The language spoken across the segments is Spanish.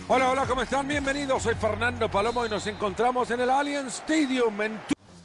Hola, hola, ¿cómo están? Bienvenidos, soy Fernando Palomo y nos encontramos en el Allianz Stadium en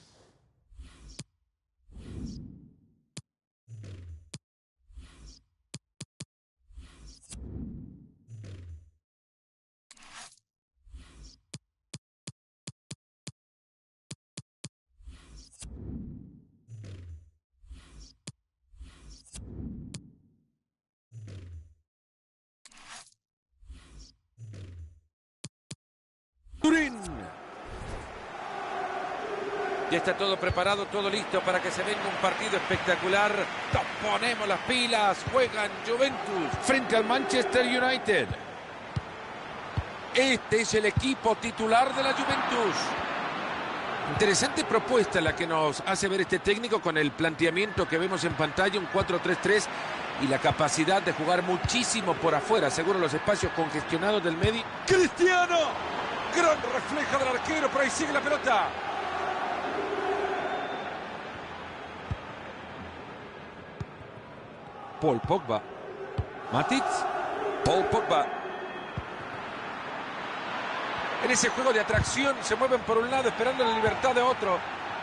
Turín. Ya está todo preparado, todo listo para que se venga un partido espectacular. Nos ponemos las pilas, juegan Juventus frente al Manchester United. Este es el equipo titular de la Juventus. Interesante propuesta la que nos hace ver este técnico con el planteamiento que vemos en pantalla, un 4-3-3 y la capacidad de jugar muchísimo por afuera, seguro los espacios congestionados del medio. ¡Cristiano! Gran reflejo del arquero, pero ahí sigue la pelota. Paul Pogba. Matic. Paul Pogba. En ese juego de atracción se mueven por un lado esperando la libertad de otro.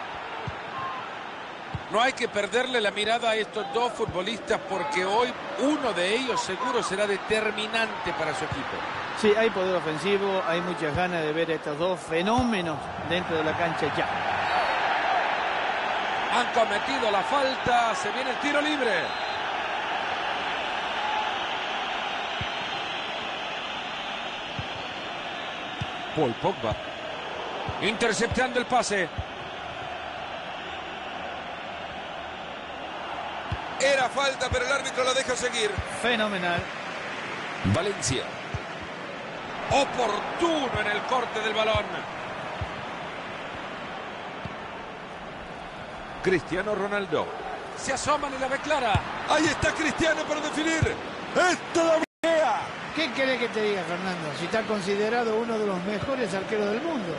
No hay que perderle la mirada a estos dos futbolistas porque hoy uno de ellos seguro será determinante para su equipo. Sí, hay poder ofensivo, hay muchas ganas de ver a estos dos fenómenos dentro de la cancha ya. Han cometido la falta, se viene el tiro libre. Paul Pogba. Interceptando el pase. Era falta, pero el árbitro la deja seguir. Fenomenal. Valencia. Oportuno en el corte del balón. Cristiano Ronaldo. Se asoman y la ve clara. Ahí está Cristiano para definir. ¡Esto la vea! ¿Qué querés que te diga, Fernando? Si está considerado uno de los mejores arqueros del mundo.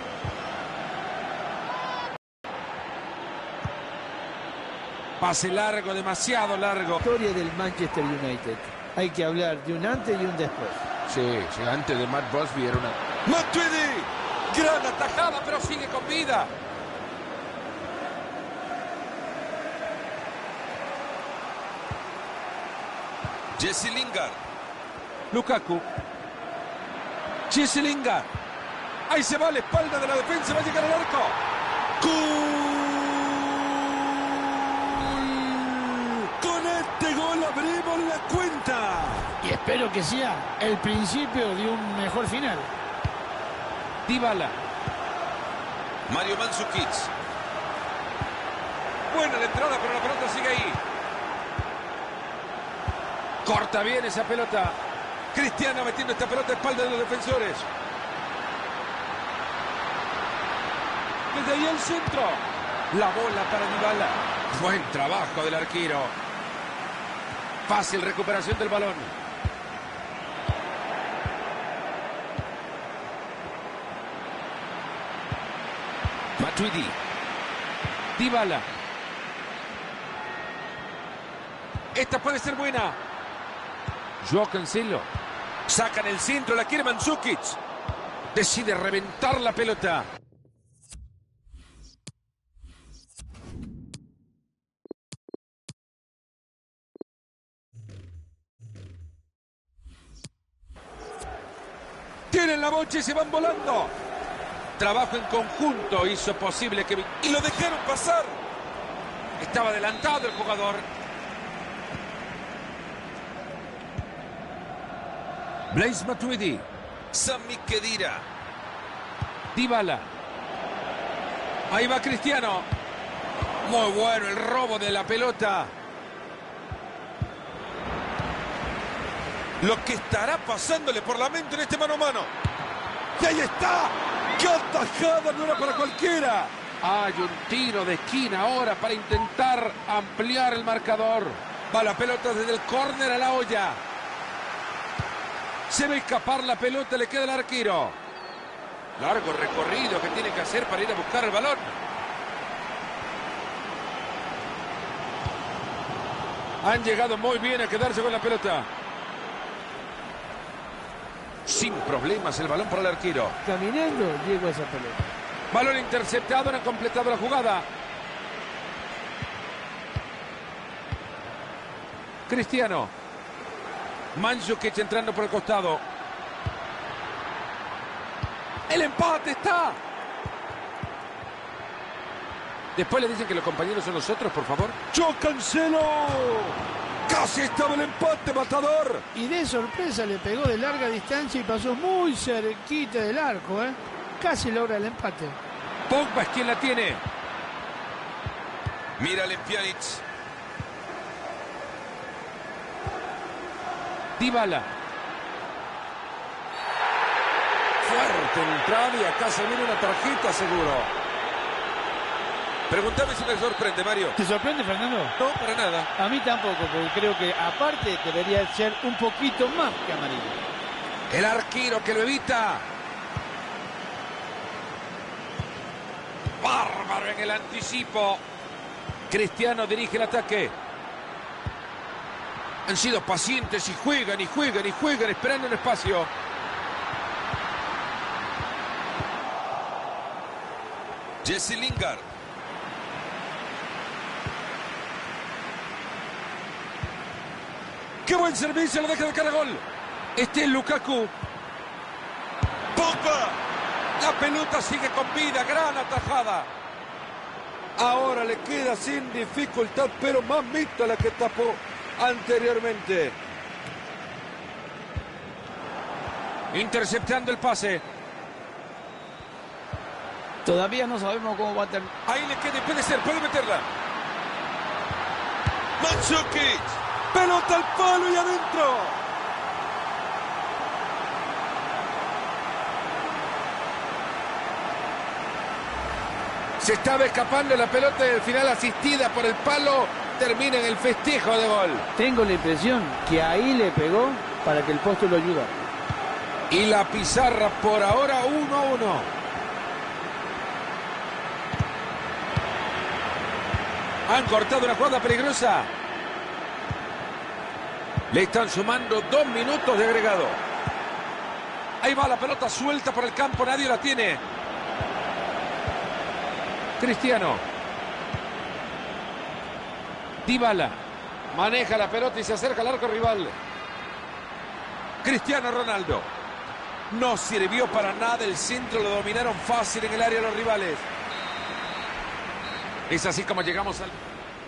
Pase largo, demasiado largo. Historia del Manchester United. Hay que hablar de un antes y un después. Sí, antes de Matt Busby era una... ¡Matuidi! Gran atajada, pero sigue con vida. Jesse Lingard. Lukaku. Jesse Lingard. Ahí se va a la espalda de la defensa, va a llegar al arco. Con este gol abrimos la cuenta. Y espero que sea el principio de un mejor final. Dybala. Mario Mandzukic. Buena la entrada, pero la pelota sigue ahí. Corta bien esa pelota. Cristiano metiendo esta pelota a espalda de los defensores. Desde ahí el centro. La bola para Dybala. Buen trabajo del arquero. Fácil recuperación del balón. Matuidi. Dybala. Esta puede ser buena. Joao Cancelo. Sacan el centro, la quiere Mandzukic. Decide reventar la pelota. Tienen la bocha y se van volando. Trabajo en conjunto hizo posible que... Y lo dejaron pasar. Estaba adelantado el jugador. Blaise Matuidi. Sami Khedira. Dybala. Ahí va Cristiano. Muy bueno el robo de la pelota. Lo que estará pasándole por la mente en este mano a mano. ¡Y ahí está! ¡Qué atajada! No era para cualquiera. Hay un tiro de esquina ahora para intentar ampliar el marcador. Va la pelota desde el córner a la olla. Se ve escapar la pelota, le queda el arquero. Largo recorrido que tiene que hacer para ir a buscar el balón. Han llegado muy bien a quedarse con la pelota. Sin problemas el balón para el arquero. Caminando llegó a esa pelota. Balón interceptado, no ha completado la jugada. Cristiano. Mandžukić entrando por el costado. El empate está. Después le dicen que los compañeros son los otros, por favor. ¡Yo Cancelo! ¡Casi estaba el empate, matador! Y de sorpresa le pegó de larga distancia y pasó muy cerquita del arco, ¿eh? Casi logra el empate. Pogba es quien la tiene. Mírale, Pjanic. Dybala. Fuerte entrada y acá se viene una tarjeta seguro. Pregúntame si me sorprende, Mario. ¿Te sorprende, Fernando? No, para nada. A mí tampoco, porque creo que aparte debería ser un poquito más que amarillo. El arquero que lo evita. Bárbaro en el anticipo. Cristiano dirige el ataque. Han sido pacientes y juegan y juegan y juegan esperando un espacio. Jesse Lingard. ¡Qué buen servicio! Lo deja de cara a gol. Este es Lukaku. Pogba. La pelota sigue con vida. Gran atajada. Ahora le queda sin dificultad, pero mamita la que tapó anteriormente. Interceptando el pase. Todavía no sabemos cómo va a terminar. Ahí le queda, puede ser, puede meterla. Mandžukić. Pelota al palo y adentro. Se estaba escapando la pelota y al final asistida por el palo termina en el festejo de gol. Tengo la impresión que ahí le pegó para que el poste lo ayudara. Y la pizarra por ahora 1-1. Han cortado una jugada peligrosa. Le están sumando 2 minutos de agregado. Ahí va la pelota suelta por el campo, nadie la tiene. Cristiano. Dybala. Maneja la pelota y se acerca al arco rival. Cristiano Ronaldo. No sirvió para nada el centro, lo dominaron fácil en el área los rivales. Es así como llegamos al...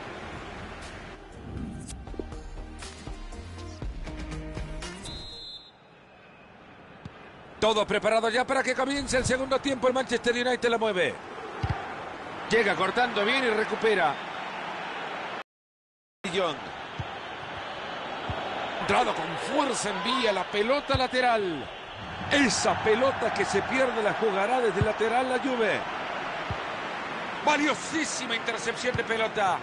Todo preparado ya para que comience el segundo tiempo. El Manchester United la mueve. Llega cortando bien y recupera. Young. Entrado con fuerza, envía la pelota lateral. Esa pelota que se pierde la jugará desde el lateral la Juve. Valiosísima intercepción de pelota.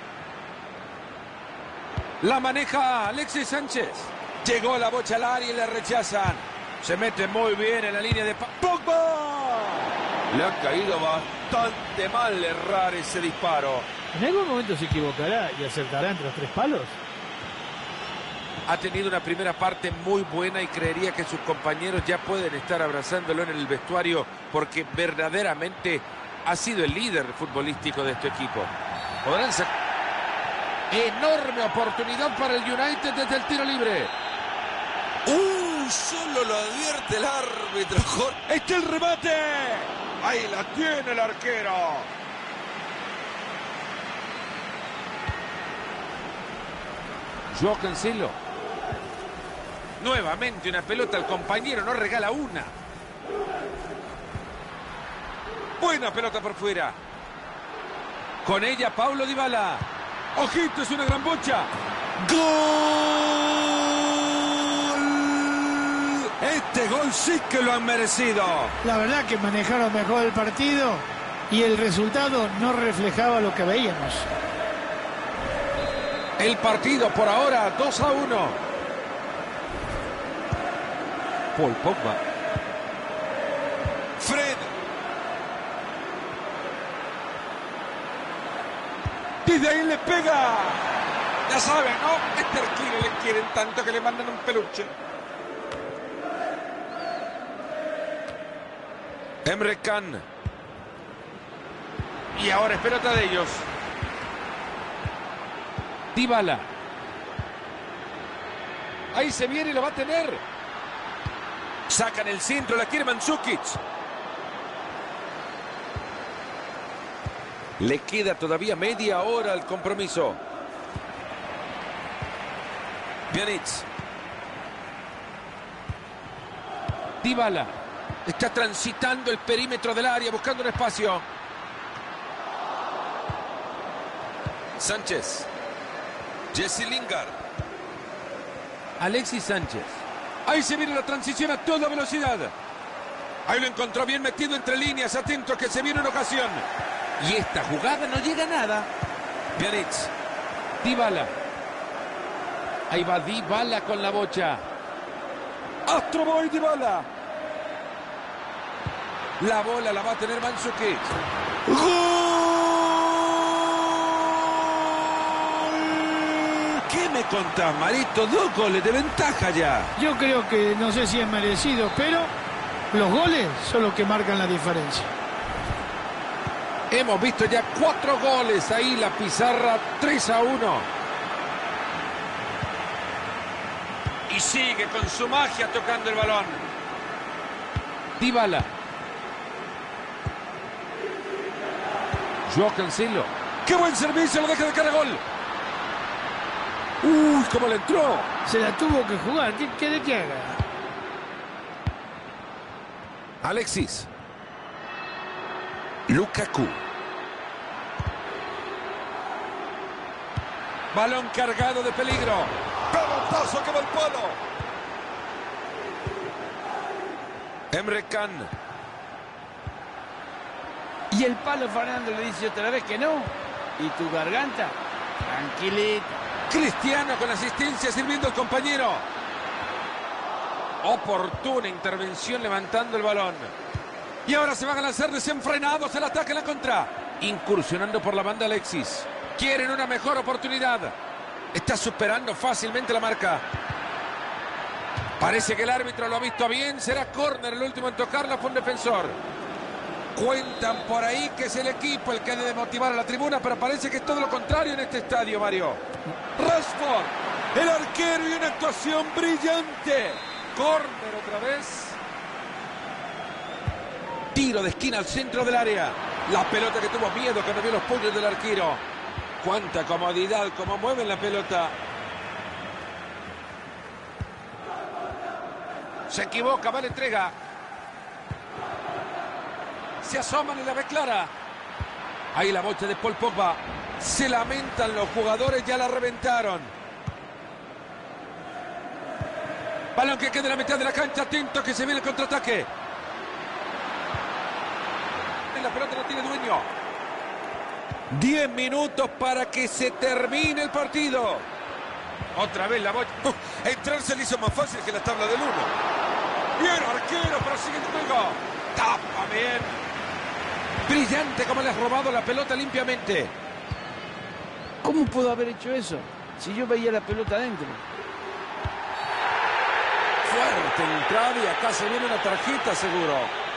La maneja Alexis Sánchez. Llegó la bocha al área y la rechazan. Se mete muy bien en la línea de... ¡Pogba! Le ha caído bastante mal errar ese disparo. ¿En algún momento se equivocará y acertará entre los 3 palos? Ha tenido una primera parte muy buena y creería que sus compañeros ya pueden estar abrazándolo en el vestuario porque verdaderamente ha sido el líder futbolístico de este equipo. Podrán ser... Enorme oportunidad para el United desde el tiro libre. Solo lo advierte el árbitro. ¡Está el remate! Ahí la tiene el arquero. Joao Cancelo. Nuevamente una pelota al compañero, no regala una. Buena pelota por fuera. Con ella Paulo Dybala. ¡Ojito, es una gran bocha! ¡Gol! Este gol sí que lo han merecido. La verdad que manejaron mejor el partido y el resultado no reflejaba lo que veíamos. El partido por ahora 2-1. Paul Pogba. Fred. Desde ahí le pega. Ya saben, ¿no? Este arquero le quieren tanto que le mandan un peluche. Emre Can. Y ahora es pelota de ellos. Dybala. Ahí se viene y lo va a tener. Sacan el centro, la quiere Mandžukić. Le queda todavía media hora al compromiso. Pjanic. Dybala. Está transitando el perímetro del área, buscando un espacio. Sánchez. Jesse Lingard. Alexis Sánchez. Ahí se viene la transición a toda velocidad. Ahí lo encontró bien metido entre líneas. Atento que se viene una ocasión. Y esta jugada no llega a nada. Pjanic. Dybala. Ahí va Dybala con la bocha. Astro Boy Dybala. La bola la va a tener Mandžukić. ¡Gol! ¿Qué me contás, Marito? 2 goles de ventaja ya. Yo creo que no sé si es merecido, pero los goles son los que marcan la diferencia. Hemos visto ya 4 goles. Ahí la pizarra 3-1. Y sigue con su magia tocando el balón. Dybala. Joao Cancelo. ¡Qué buen servicio! Lo deja de cara a gol. ¡Uy, cómo le entró! Se la tuvo que jugar. ¿Qué quiere que haga? Alexis. Lukaku. Balón cargado de peligro. ¡Pelotazo que va al palo! Emre Can. Y el palo Fernando le dice otra vez que no. Y tu garganta, tranquilita. Cristiano con asistencia sirviendo al compañero. Oportuna intervención levantando el balón. Y ahora se van a lanzar desenfrenados el ataque en la contra. Incursionando por la banda Alexis. Quieren una mejor oportunidad. Está superando fácilmente la marca. Parece que el árbitro lo ha visto bien. Será córner el último en tocarla, fue un defensor. Cuentan por ahí que es el equipo el que debe motivar a la tribuna, pero parece que es todo lo contrario en este estadio, Mario. Rashford, el arquero, y una actuación brillante. Córner otra vez. Tiro de esquina al centro del área. La pelota que tuvo miedo cuando vio los puños del arquero. Cuánta comodidad, cómo mueven la pelota. Se equivoca, va la entrega. Se asoman y la ve clara. Ahí la bocha de Paul Pogba. Se lamentan los jugadores, ya la reventaron. Balón que queda en la mitad de la cancha, atento que se viene el contraataque. La pelota no tiene dueño. 10 minutos para que se termine el partido. Otra vez la bocha. Entrar se le hizo más fácil que la tabla del 1. Bien, arquero, pero sigue el juego. Tapa bien. Brillante como le has robado la pelota limpiamente. ¿Cómo pudo haber hecho eso? Si yo veía la pelota adentro. Fuerte entrada y acá se viene una tarjeta seguro.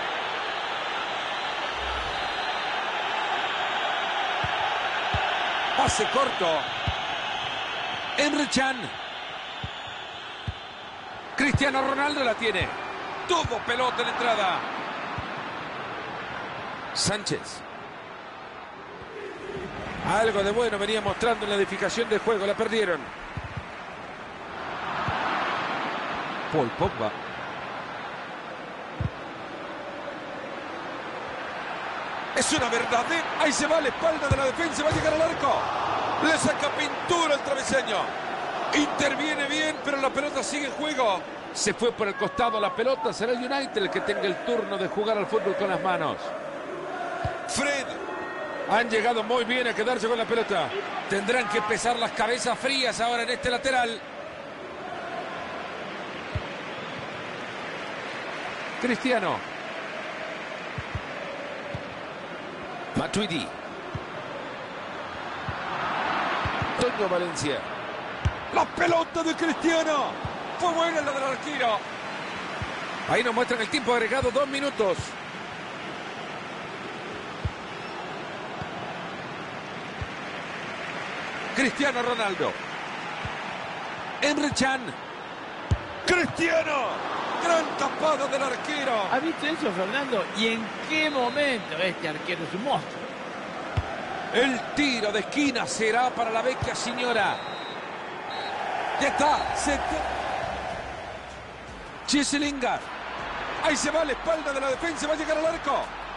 Pase corto. Emre Can. Cristiano Ronaldo la tiene. Tuvo pelota en la entrada. Sánchez. Algo de bueno venía mostrando en la edificación del juego. La perdieron. Paul Pogba. Es una verdadera. Ahí se va a la espalda de la defensa. Va a llegar al arco. Le saca pintura al travesaño. Interviene bien, pero la pelota sigue en juego. Se fue por el costado la pelota. Será el United el que tenga el turno de jugar al fútbol con las manos. Fred. Han llegado muy bien a quedarse con la pelota. Tendrán que pesar las cabezas frías ahora en este lateral. Cristiano. Matuidi. Toño Valencia. La pelota de Cristiano. Fue buena la del arquero. Ahí nos muestran el tiempo agregado, 2 minutos. Cristiano Ronaldo. Emre Can. Cristiano. Gran tapada del arquero. ¿Has visto eso, Fernando? ¿Y en qué momento este arquero es un monstruo? El tiro de esquina será para la vecchia señora. Ya está. Chieselinger. Ahí se va a la espalda de la defensa. Va a llegar al arco.